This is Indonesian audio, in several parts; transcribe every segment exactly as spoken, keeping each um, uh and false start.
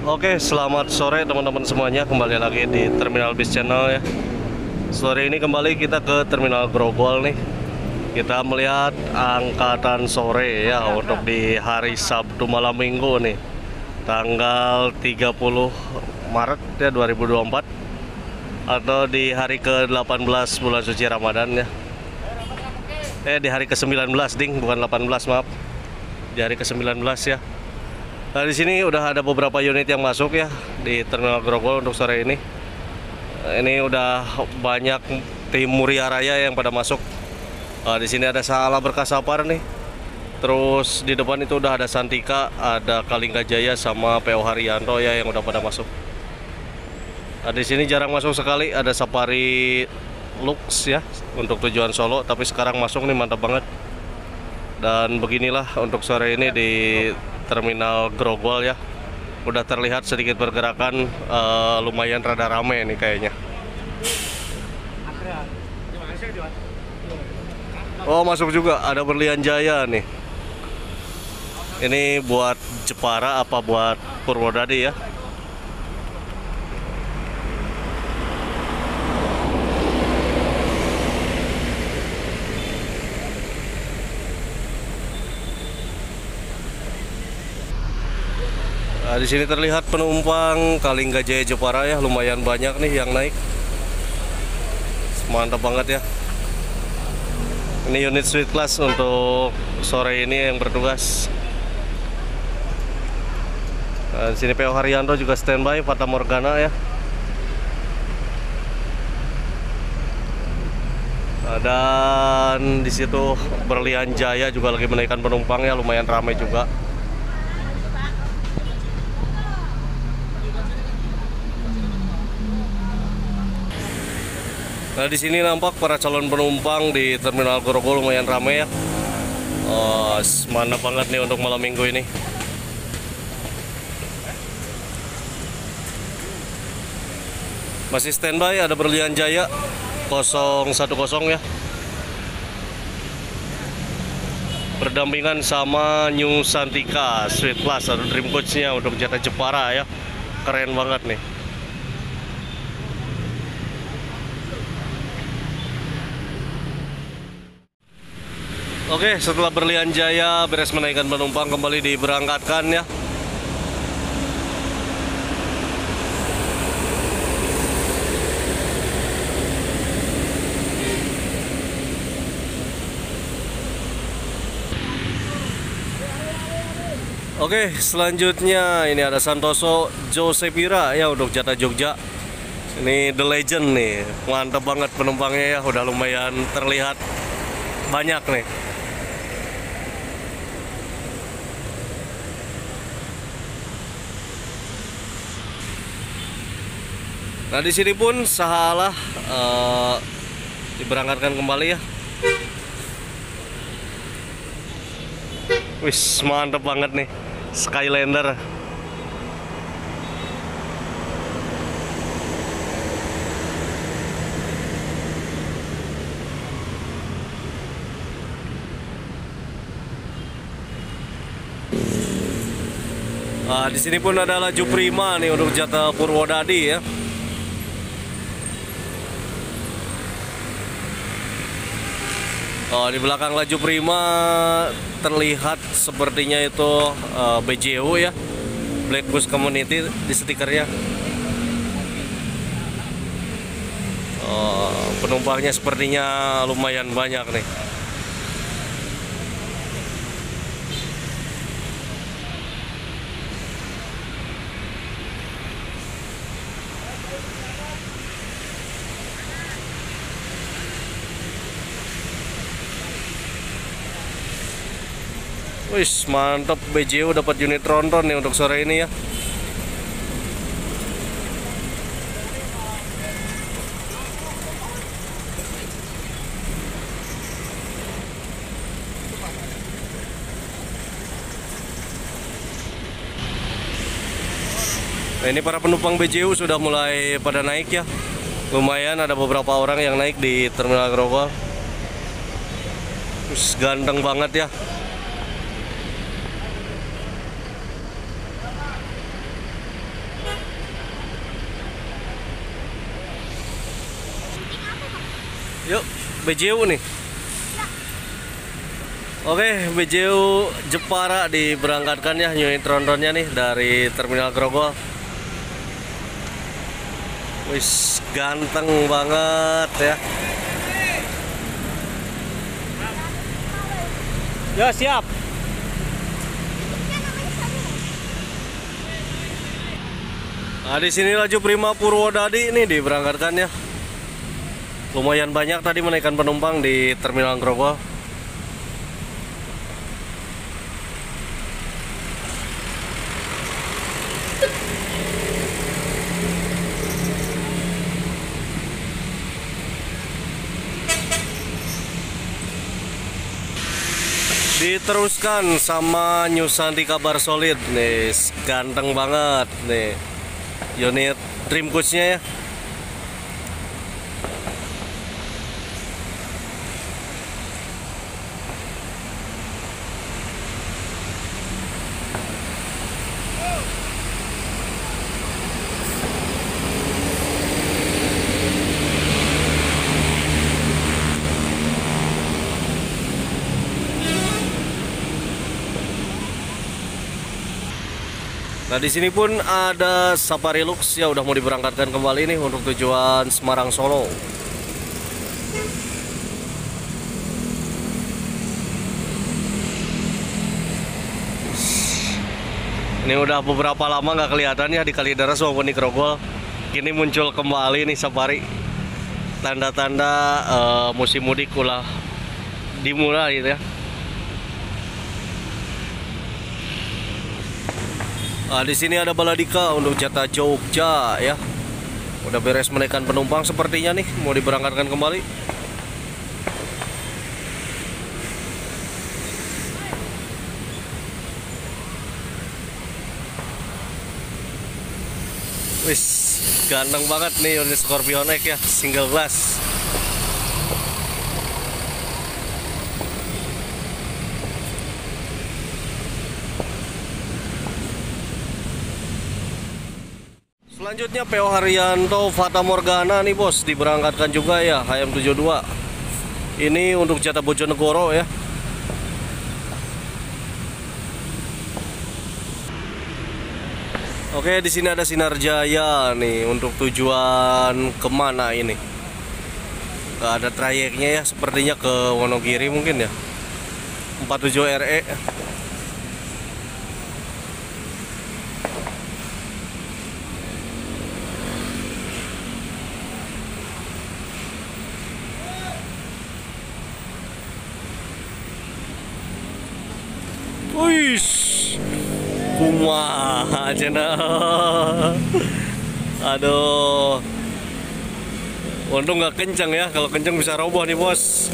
Oke, selamat sore teman-teman semuanya. Kembali lagi di Terminal Bis Channel ya. Sore ini kembali kita ke Terminal Grogol nih. Kita melihat angkatan sore ya untuk di hari Sabtu malam Minggu nih, tanggal tiga puluh Maret ya dua ribu dua puluh empat, atau di hari ke delapan belas bulan suci Ramadan ya. Eh di hari ke sembilan belas ding, bukan delapan belas, maaf. Di hari ke sembilan belas ya. Nah, di sini udah ada beberapa unit yang masuk ya di Terminal Grogol untuk sore ini. Ini udah banyak tim Muria Raya yang pada masuk. Nah, di sini ada Salah Berkah Sapar nih. Terus di depan itu udah ada Santika, ada Kalingga Jaya sama P O Haryanto ya yang udah pada masuk. Nah, di sini jarang masuk sekali, ada Safari Lux ya untuk tujuan Solo, tapi sekarang masuk nih, mantap banget. Dan beginilah untuk sore ini di Terminal Grogol ya. Udah terlihat sedikit pergerakan, uh, lumayan rada rame nih kayaknya. Oh, masuk juga ada Berlian Jaya nih. Ini buat Jepara apa buat Purwodadi ya? Nah, di sini terlihat penumpang Kalingga Jaya Jepara ya, lumayan banyak nih yang naik. Mantap banget ya. Ini unit suite class untuk sore ini yang bertugas. Nah, di sini P O Haryanto juga standby, Fata Morgana ya. Nah, dan di situ Berlian Jaya juga lagi menaikkan penumpangnya, lumayan ramai juga. Nah, di sini nampak para calon penumpang di Terminal Grogol lumayan ramai ya. Oh, mantap banget nih untuk malam minggu ini. Masih standby ada Berlian Jaya nol satu nol ya. Berdampingan sama New Santika Suite Class atau Dream Coach-nya untuk jatah Jepara ya. Keren banget nih. Oke, setelah Berlian Jaya beres menaikkan penumpang, kembali diberangkatkan ya. Oke, selanjutnya ini ada Santoso Josepira ya untuk jatah Jogja. Ini The Legend nih, mantap banget penumpangnya ya, udah lumayan terlihat banyak nih. Nah, di sini pun Salah uh, diberangkatkan kembali ya. Wis, mantep banget nih Skylander. Nah, di sini pun ada laju prima nih untuk jatah Purwodadi ya. Oh, di belakang laju prima terlihat sepertinya itu uh, B J U ya, Black Bus Community di stikernya. Oh, penumpangnya sepertinya lumayan banyak nih. Wis, mantap, B J U dapat unit tronton nih untuk sore ini ya. Nah, ini para penumpang B J U sudah mulai pada naik ya. Lumayan ada beberapa orang yang naik di Terminal Grogol. Wis, ganteng banget ya. Yuk, B J U nih. Oke, B J U Jepara diberangkatkan ya unit ronronnya nih dari Terminal Grogol. Wis ganteng banget ya. Ya siap. Nah, di sini laju Prima Purwodadi ini diberangkatkan ya. Lumayan banyak tadi menaikkan penumpang di Terminal Grogol. Diteruskan sama Nyusanti Kabar Solid nih, ganteng banget nih unit Dream Coach-nya ya. Nah, di sini pun ada Safari Lux ya, udah mau diberangkatkan kembali nih untuk tujuan Semarang Solo. Ini udah beberapa lama nggak kelihatan ya di Kalideres maupun di Grogol. Kini muncul kembali nih Safari. Tanda-tanda uh, musim mudik ulah dimulai gitu ya. Nah, di sini ada Baladika untuk jatah Jogja ya. Udah beres menaikkan penumpang sepertinya nih, mau diberangkatkan kembali. Wis, ganteng banget nih unit Scorpion X ya, single glass. Selanjutnya P O Haryanto Fata Morgana nih bos, diberangkatkan juga ya H M tujuh dua. Ini untuk jatah Bojonegoro ya. Oke, di sini ada Sinar Jaya nih untuk tujuan kemana ini? Gak ada trayeknya ya, sepertinya ke Wonogiri mungkin ya. empat puluh tujuh R E. Wih, kumaha cenah. Aduh, untung nggak kencang ya, kalau kencang bisa roboh nih bos.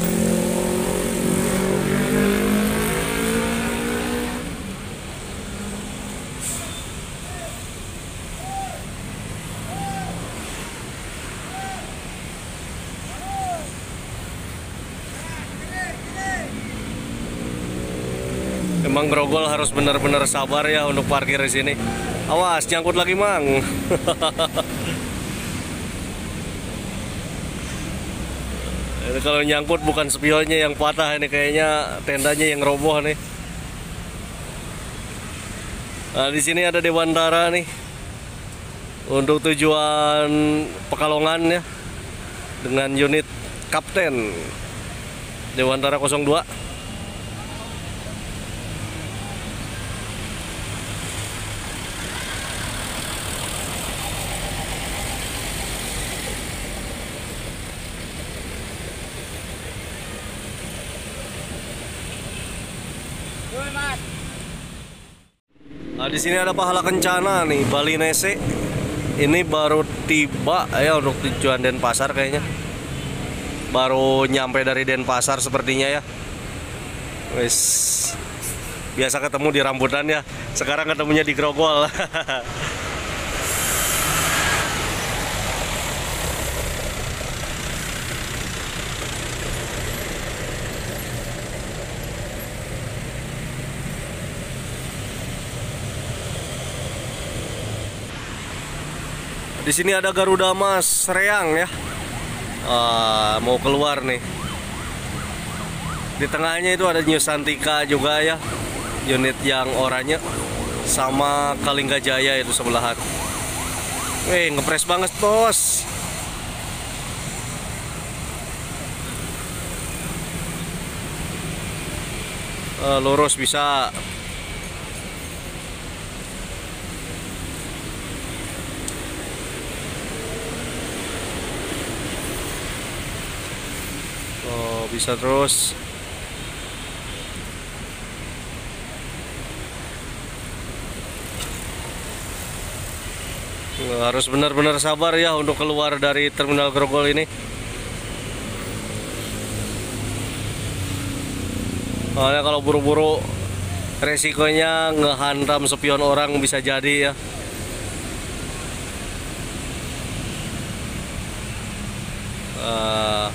Emang Grogol harus benar-benar sabar ya untuk parkir di sini. Awas, nyangkut lagi, Mang. Ini kalau nyangkut bukan spionnya yang patah, ini kayaknya tendanya yang roboh nih. Nah, di sini ada Dewantara nih. Untuk tujuan Pekalongan ya. Dengan unit Kapten Dewantara nol dua. Nah, di sini ada Pahala Kencana nih, Bali Nese. Ini baru tiba ya untuk tujuan Denpasar kayaknya. Baru nyampe dari Denpasar sepertinya ya. Wis, biasa ketemu di rambutan ya. Sekarang ketemunya di Grogol. Di sini ada Garuda Mas Reang ya. uh, mau keluar nih. Di tengahnya itu ada New Santika juga ya, unit yang oranye, sama Kalingga Jaya itu sebelahan. Wih, ngepres banget bos. Uh, lurus bisa. Oh, bisa terus. Harus benar-benar sabar ya untuk keluar dari Terminal Grogol ini. Soalnya kalau buru-buru resikonya ngehantam spion orang bisa jadi ya. Uh,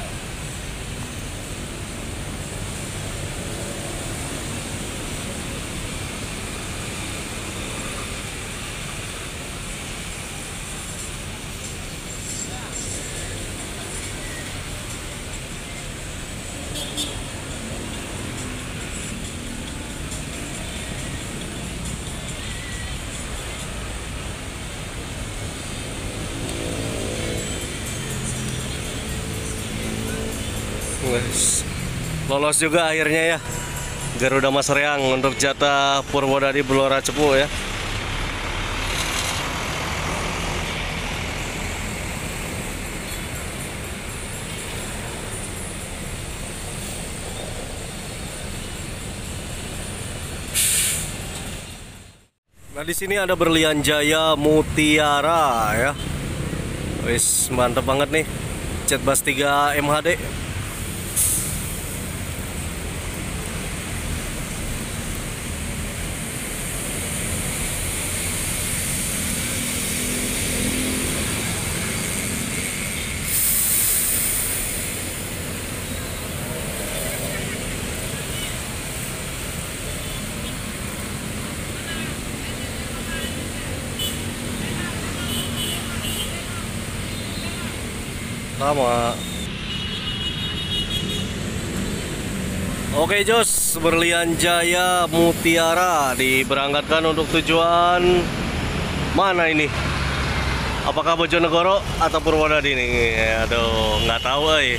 Lolos juga akhirnya ya Garuda Mas Reang untuk jatah Purwodadi Blora Cepu ya. Nah, di sini ada Berlian Jaya Mutiara ya. Wis mantep banget nih. Cetbas tiga M H D. Sama. Oke Jos, Berlian Jaya Mutiara diberangkatkan untuk tujuan mana ini? Apakah Bojonegoro atau Purwodadi nih? Aduh, nggak tahu eh.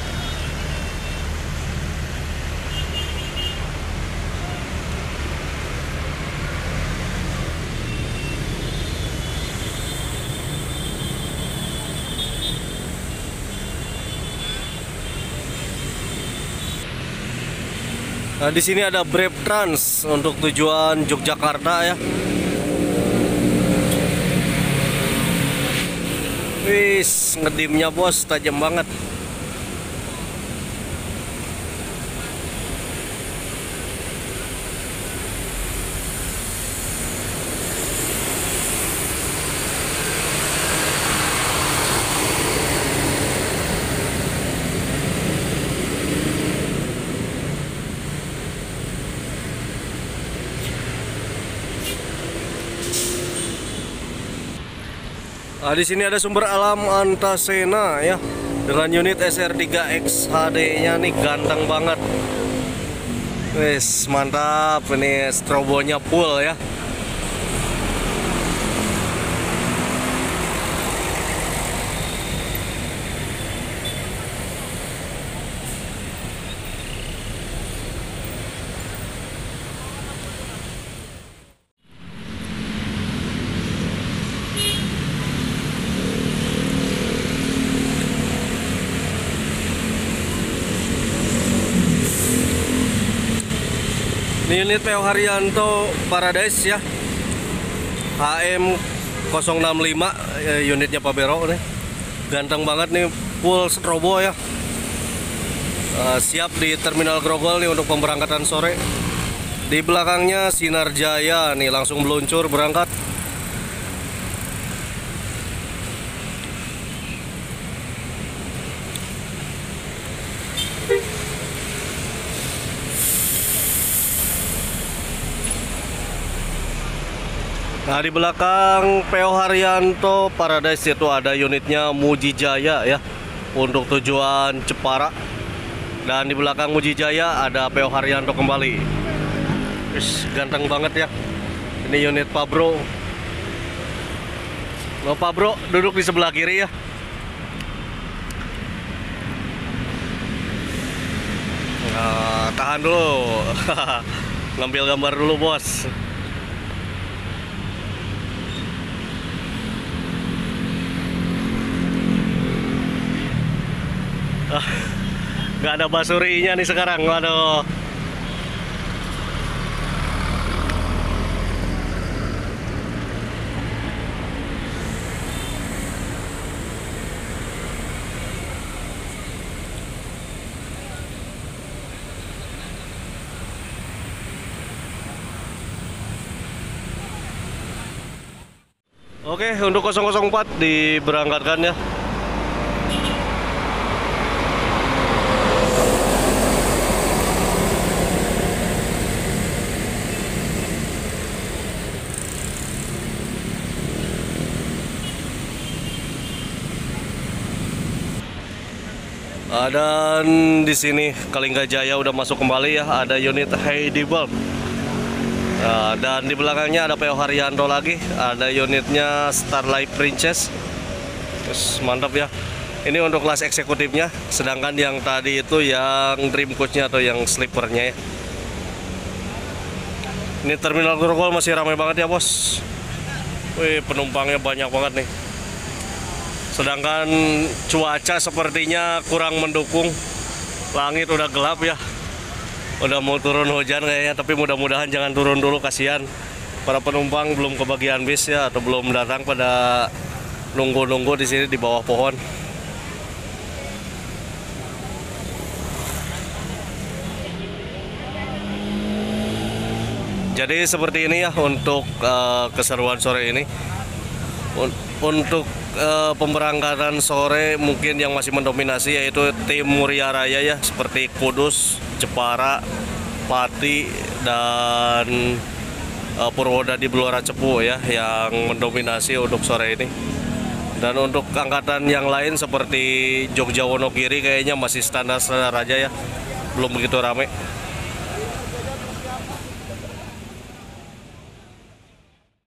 Nah, di sini ada Brave Trans untuk tujuan Yogyakarta ya. Wis, ngedimnya bos, tajam banget. Nah, di sini ada sumber alam Antasena ya, dengan unit S R tiga X H D-nya nih ganteng banget. Wes mantap, ini strobonya full ya. Ini unit P O Haryanto Paradise ya, H M nol enam lima unitnya Pak Bero nih. Ganteng banget nih, full strobo ya. uh, Siap di Terminal Grogol nih untuk pemberangkatan sore. Di belakangnya Sinar Jaya nih langsung meluncur berangkat. Nah, di belakang P O Haryanto Paradise itu ada unitnya Muji Jaya ya, untuk tujuan Jepara. Dan di belakang Muji Jaya ada P O Haryanto kembali. Ish, ganteng banget ya. Ini unit Pak Bro. Lo Pak Bro duduk di sebelah kiri ya. Nah, tahan dulu. Ngambil gambar dulu bos. Gak ada basurinya nih sekarang, waduh. Oke, untuk nol nol empat diberangkatkan ya. Dan di sini Kalingga Jaya udah masuk kembali ya, ada unit Heidi Bulb. Nah, dan di belakangnya ada P O Haryanto lagi, ada unitnya Starlight Princess. Terus mantap ya. Ini untuk kelas eksekutifnya, sedangkan yang tadi itu yang Dream Coach-nya atau yang sleepernya ya. Ini terminal Grogol masih ramai banget ya bos. Wih, penumpangnya banyak banget nih. Sedangkan cuaca sepertinya kurang mendukung. Langit udah gelap ya. Udah mau turun hujan kayaknya, tapi mudah-mudahan jangan turun dulu, kasihan para penumpang belum kebagian bis ya, atau belum datang pada nunggu-nunggu di sini di bawah pohon. Jadi seperti ini ya untuk uh, keseruan sore ini. Un untuk uh, pemberangkatan sore mungkin yang masih mendominasi yaitu tim Muria Raya ya, seperti Kudus, Jepara, Pati, dan uh, Purwodadi Blora Cepu ya yang mendominasi untuk sore ini. Dan untuk angkatan yang lain seperti Jogja Wonogiri kayaknya masih standar-standar aja ya, belum begitu ramai.